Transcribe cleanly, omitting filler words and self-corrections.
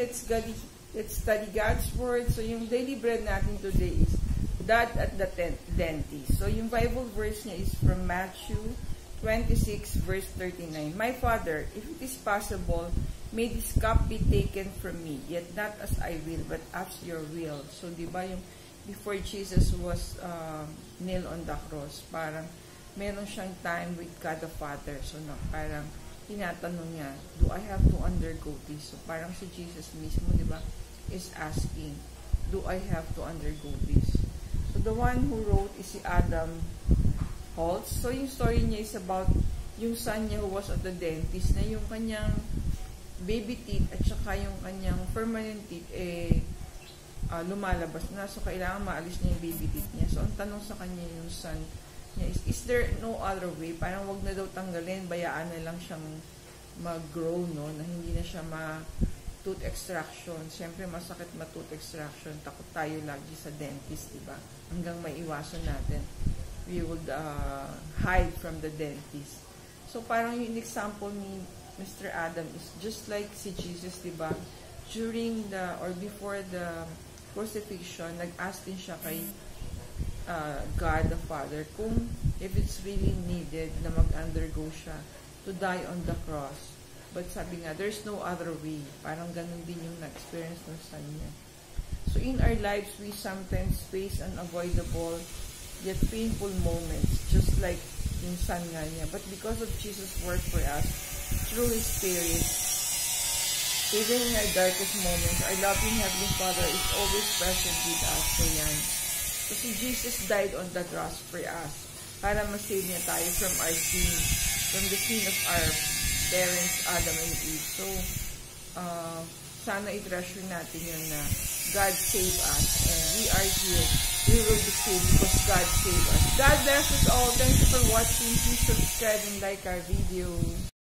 let's study God's Word. So, yung daily bread natin today is Dad at the Dentist. So, yung Bible verse niya is from Matthew 26 verse 39. My Father, if it is possible, may this cup be taken from me, yet not as I will, but as your will. So, di ba yung before Jesus was nailed on the cross, parang meron siyang time with God the Father. So, no, parang tinatanong niya, do I have to undergo this? So, parang si Jesus mismo, di ba, is asking, do I have to undergo this? So, the one who wrote is si Adam Holtz. So, yung story niya is about yung son niya who was at the dentist, na yung kanyang baby teeth at saka yung kanyang permanent teeth, lumalabas na. So, kailangan maalis niya yung baby teeth niya. So, ang tanong sa kanya yung son niya is there no other way? Parang wag na daw tanggalin, bayaan na lang siyang mag-grow, no? Na hindi na siya tooth extraction. Siyempre, masakit tooth extraction. Takot tayo lagi sa dentist, diba? Hanggang maiwasan natin. We would hide from the dentist. So, parang yung example ni Mr. Adam is just like si Jesus, diba? During or before the crucifixion, nag-ask din siya kay God the Father kung if it's really needed na mag-undergo siya to die on the cross. But sabi nga, there's no other way. Parang ganun din yung na-experience ng son niya. So in our lives, we sometimes face unavoidable yet painful moments, just like yung son nga niya. But because of Jesus' work for us, through His Spirit, even in our darkest moments, our loving Heavenly Father is always present with us. So yan. Kasi Jesus died on the cross for us para ma-save niya tayo from our sin, from the sin of our parents, Adam and Eve. So, sana i-treasure natin yun na God save us and we are here. We will be saved because God save us. God bless us all. Thank you for watching. Please subscribe and like our video.